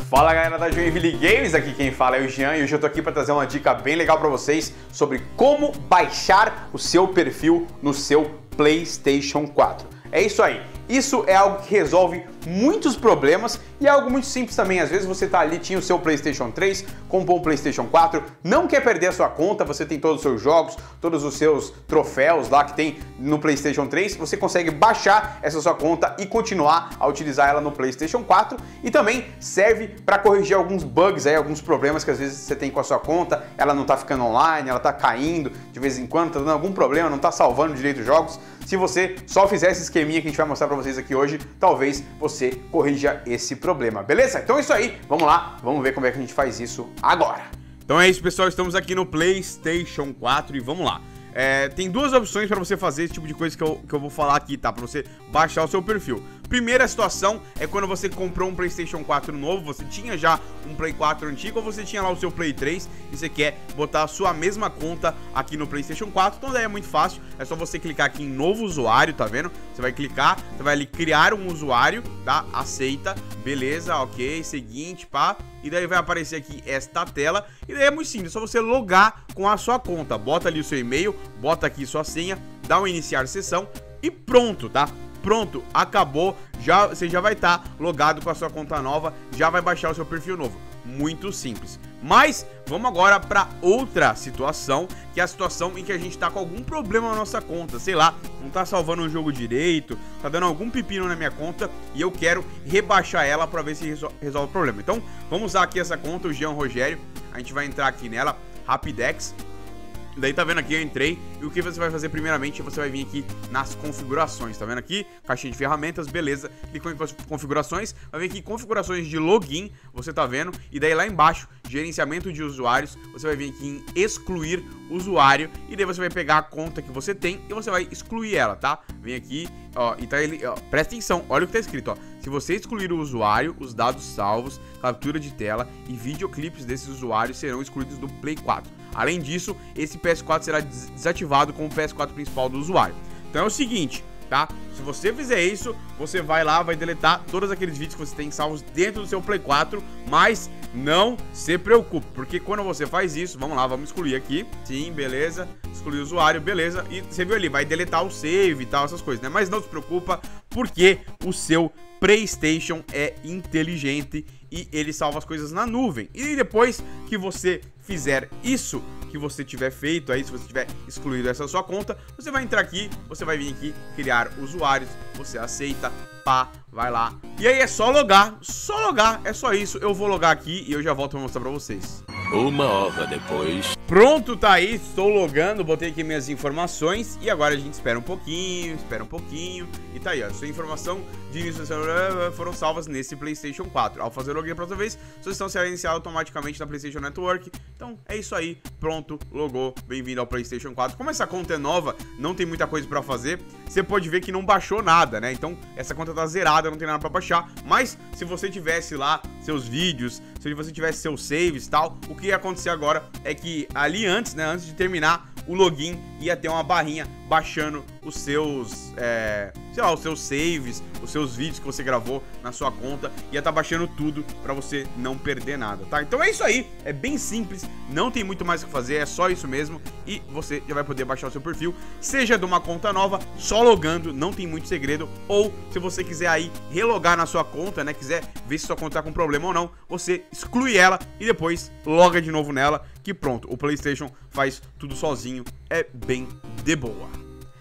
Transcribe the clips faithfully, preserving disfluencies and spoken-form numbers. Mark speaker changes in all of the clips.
Speaker 1: Fala galera da Joinville Games, aqui quem fala é o Jean e hoje eu tô aqui para trazer uma dica bem legal para vocês sobre como baixar o seu perfil no seu PlayStation quatro. É isso aí, isso é algo que resolve muitos problemas e é algo muito simples também. Às vezes você tá ali, tinha o seu PlayStation três, comprou um PlayStation quatro, não quer perder a sua conta, você tem todos os seus jogos, todos os seus troféus lá que tem no PlayStation três, você consegue baixar essa sua conta e continuar a utilizar ela no PlayStation quatro e também serve para corrigir alguns bugs aí, alguns problemas que às vezes você tem com a sua conta, ela não tá ficando online, ela tá caindo de vez em quando, tá dando algum problema, não tá salvando direito os jogos. Se você só fizer esse esqueminha que a gente vai mostrar para vocês aqui hoje, talvez você corrija esse problema, beleza? Então é isso aí, vamos lá, vamos ver como é que a gente faz isso agora. Então é isso, pessoal, estamos aqui no PlayStation quatro e vamos lá. É, tem duas opções para você fazer esse tipo de coisa que eu, que eu vou falar aqui, tá? Para você baixar o seu perfil. Primeira situação é quando você comprou um PlayStation quatro novo, você tinha já um Play quatro antigo ou você tinha lá o seu Play três e você quer botar a sua mesma conta aqui no PlayStation quatro. Então daí é muito fácil, é só você clicar aqui em novo usuário, tá vendo? Você vai clicar, você vai ali criar um usuário, tá? Aceita, beleza, ok, seguinte, pá. E daí vai aparecer aqui esta tela e daí é muito simples, é só você logar com a sua conta. Bota ali o seu e-mail, bota aqui sua senha, dá um iniciar sessão e pronto, tá? Pronto, acabou, já, você já vai estar tá logado com a sua conta nova, já vai baixar o seu perfil novo. Muito simples. Mas vamos agora para outra situação, que é a situação em que a gente tá com algum problema na nossa conta, sei lá, não tá salvando o jogo direito, tá dando algum pepino na minha conta e eu quero rebaixar ela para ver se resol resolve o problema. Então, vamos usar aqui essa conta, o Jean Rogério, a gente vai entrar aqui nela, Rapidex. Daí tá vendo aqui, eu entrei, e o que você vai fazer primeiramente, você vai vir aqui nas configurações, tá vendo aqui? Caixinha de ferramentas, beleza, clicou em configurações, vai vir aqui configurações de login, você tá vendo, e daí lá embaixo, gerenciamento de usuários, você vai vir aqui em excluir usuário, e daí você vai pegar a conta que você tem e você vai excluir ela, tá? Vem aqui, ó, e tá ele, ó, presta atenção, olha o que tá escrito, ó, se você excluir o usuário, os dados salvos, captura de tela e videoclipes desses usuários serão excluídos do Play quatro. Além disso, esse P S quatro será desativado com o P S quatro principal do usuário. Então é o seguinte, tá? Se você fizer isso, você vai lá, vai deletar todos aqueles vídeos que você tem salvos dentro do seu Play quatro, mas não se preocupe, porque quando você faz isso, vamos lá, vamos excluir aqui, sim, beleza, excluir o usuário, beleza, e você viu ali, vai deletar o save e tal, essas coisas, né? Mas não se preocupa, porque o seu PlayStation é inteligente e ele salva as coisas na nuvem. E depois que você fizer isso, que você tiver feito aí, se você tiver excluído essa sua conta, você vai entrar aqui, você vai vir aqui, criar usuários, você aceita, pá, vai lá. E aí é só logar, só logar, é só isso. Eu vou logar aqui e eu já volto pra mostrar pra vocês.
Speaker 2: Uma hora depois.
Speaker 1: Pronto, tá aí, estou logando, botei aqui minhas informações e agora a gente espera um pouquinho, espera um pouquinho e tá aí, ó, sua informação de início foram salvas nesse PlayStation quatro. Ao fazer o login para outra vez, sua sessão será iniciada automaticamente na PlayStation Network. Então é isso aí, pronto, logou, bem-vindo ao PlayStation quatro. Como essa conta é nova, não tem muita coisa para fazer, você pode ver que não baixou nada, né? Então essa conta tá zerada, não tem nada para baixar, mas se você tivesse lá seus vídeos, se você tivesse seus saves e tal, o que ia acontecer agora é que ali antes, né, antes de terminar o login, ia ter uma barrinha baixando os seus, é, sei lá, os seus saves, os seus vídeos que você gravou na sua conta, ia estar baixando tudo para você não perder nada, tá? Então é isso aí, é bem simples, não tem muito mais o que fazer, é só isso mesmo e você já vai poder baixar o seu perfil, seja de uma conta nova, só logando, não tem muito segredo, ou se você quiser aí relogar na sua conta, né, quiser ver se sua conta tá com problema ou não, você exclui ela e depois loga de novo nela, que pronto, o PlayStation faz tudo sozinho, é bem de boa.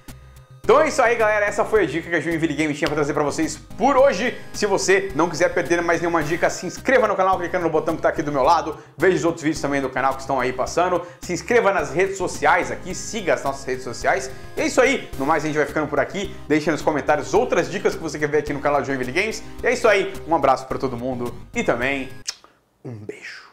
Speaker 1: Então é isso aí, galera, essa foi a dica que a Joinville Games tinha pra trazer pra vocês por hoje. Se você não quiser perder mais nenhuma dica, se inscreva no canal clicando no botão que tá aqui do meu lado, veja os outros vídeos também do canal que estão aí passando, se inscreva nas redes sociais aqui, siga as nossas redes sociais. E é isso aí, no mais a gente vai ficando por aqui, deixe nos comentários outras dicas que você quer ver aqui no canal Joinville Games. E é isso aí, um abraço pra todo mundo e também um beijo.